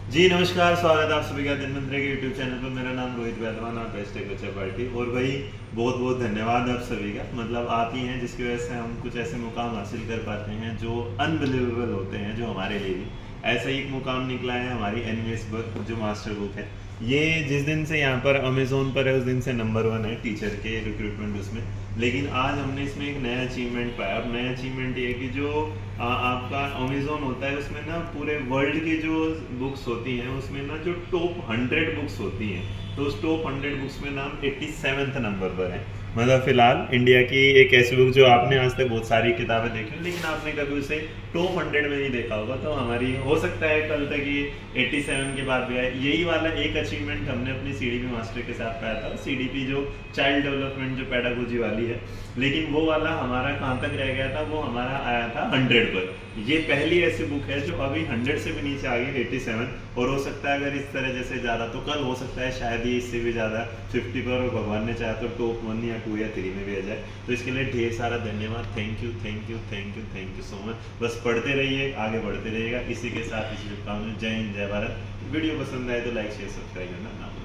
जी नमस्कार, स्वागत है आप सभी का धन्वंतरि के यूट्यूब चैनल पर। मेरा नाम रोहित वैद्यवान और बेस्ट टेक बच्चा पार्टी। और भाई बहुत बहुत धन्यवाद आप सभी का। मतलब आप ही हैं जिसकी वजह से हम कुछ ऐसे मुकाम हासिल कर पाते हैं जो अनबिलीवेबल होते हैं, जो हमारे लिए भी ऐसा ही एक मुकाम निकला है। हमारी एनिमेस बुक जो मास्टर बुक है, ये जिस दिन से यहाँ पर अमेजोन पर है उस दिन से नंबर 1 है टीचर के रिक्रूटमेंट उसमें। लेकिन आज हमने इसमें एक नया अचीवमेंट पाया। अब नया अचीवमेंट ये है कि जो आपका अमेजोन होता है उसमें ना पूरे वर्ल्ड की जो बुक्स होती हैं उसमें ना जो टॉप 100 बुक्स होती हैं, तो उस टॉप 100 बुक्स में नाम 87वें नंबर पर है। मतलब फिलहाल इंडिया की एक ऐसी बुक जो आपने आज तक बहुत सारी किताबें देखी लेकिन आपने कभी उसे टॉप 100 में नहीं देखा होगा, तो हमारी हो सकता है कल तक ये 87 के बाद भी आए। यही वाला एक अचीवमेंट हमने अपनी सीडीपी मास्टर के साथ पाया था। सीडीपी जो चाइल्ड डेवलपमेंट जो पेडागोजी वाली है, लेकिन वो वाला हमारा कहाँ तक रह गया था, वो हमारा आया था 100 पर। ये पहली ऐसी बुक है जो अभी 100 से भी नीचे आ गई 87। और हो सकता है अगर इस तरह जैसे ज़्यादा तो कल हो सकता है शायद ही इससे भी ज़्यादा 50 पर, और भगवान ने चाहा तो टॉप 1 या 2 या 3 में भी आ जाए। तो इसके लिए ढेर सारा धन्यवाद। Thank you thank you thank you thank you so much. बस पढ़ते रहिए, आगे बढ़ते रहिएगा। इसी के साथ इस शुभकामनाएं। जय हिंद, जय भारत। वीडियो पसंद आए तो लाइक शेयर सब्सक्राइब करना ना भूलें।